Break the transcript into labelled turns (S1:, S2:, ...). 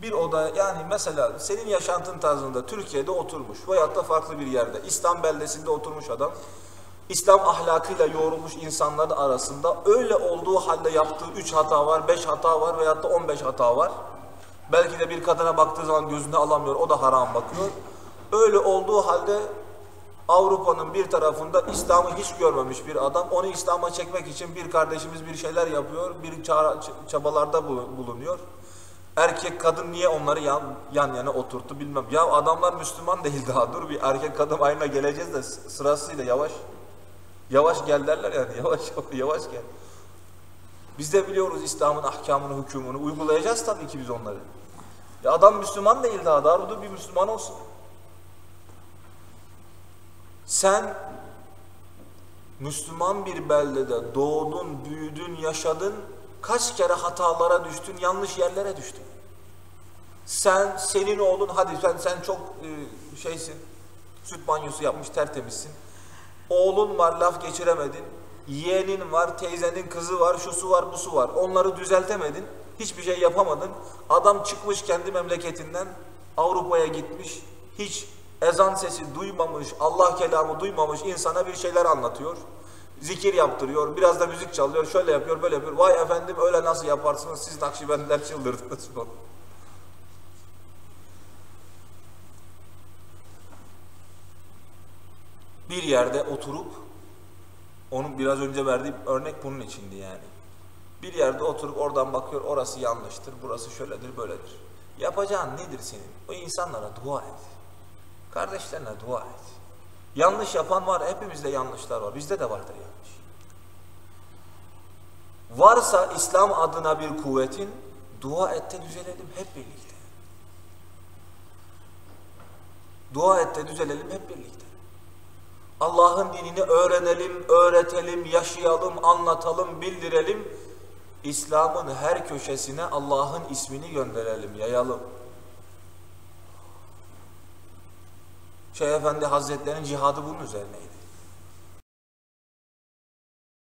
S1: bir oda, yani mesela senin yaşantın tarzında Türkiye'de oturmuş veyahut da farklı bir yerde, İslam beldesinde oturmuş adam, İslam ahlakıyla yoğrulmuş insanların arasında öyle olduğu halde yaptığı 3 hata var, 5 hata var veyahut da 15 hata var. Belki de bir kadına baktığı zaman gözüne alamıyor, o da haram bakıyor. Öyle olduğu halde Avrupa'nın bir tarafında İslam'ı hiç görmemiş bir adam, onu İslam'a çekmek için bir kardeşimiz bir şeyler yapıyor, bir çabalarda bulunuyor. Erkek kadın niye onları yan yana oturttu bilmem. Ya adamlar Müslüman değil daha, dur bir erkek kadın ayına geleceğiz de sırasıyla yavaş. Yavaş gel derler yani, yavaş gel. Biz de biliyoruz İslam'ın ahkamını, hükümünü, uygulayacağız tabii ki biz onları. Ya adam Müslüman değil daha dur bir Müslüman olsun. Sen Müslüman bir beldede doğdun, büyüdün, yaşadın, kaç kere hatalara düştün, yanlış yerlere düştün. Senin oğlun, hadi sen çok şeysin, süt banyosu yapmış, tertemizsin. Oğlun var, laf geçiremedin. Yeğenin var, teyzenin kızı var, şusu var, busu var. Onları düzeltemedin, hiçbir şey yapamadın. Adam çıkmış kendi memleketinden, Avrupa'ya gitmiş, hiç ezan sesi duymamış, Allah kelamı duymamış insana bir şeyler anlatıyor. Zikir yaptırıyor, biraz da müzik çalıyor, şöyle yapıyor, böyle yapıyor. Vay efendim öyle nasıl yaparsınız, siz Nakşibendiler çıldırdınız. Bir yerde oturup, onun biraz önce verdiğim örnek bunun içindi yani. Bir yerde oturup oradan bakıyor, orası yanlıştır, burası şöyledir, böyledir. Yapacağın nedir senin? O insanlara dua et. Kardeşlerine dua et. Yanlış yapan var, hepimizde yanlışlar var, bizde de vardır yanlış. Varsa İslam adına bir kuvvetin, dua et de düzelelim hep birlikte. Dua et de düzelelim hep birlikte. Allah'ın dinini öğrenelim, öğretelim, yaşayalım, anlatalım, bildirelim. İslam'ın her köşesine Allah'ın ismini gönderelim, yayalım. Şeyh Efendi Hazretleri'nin cihadı bunun üzerineydi.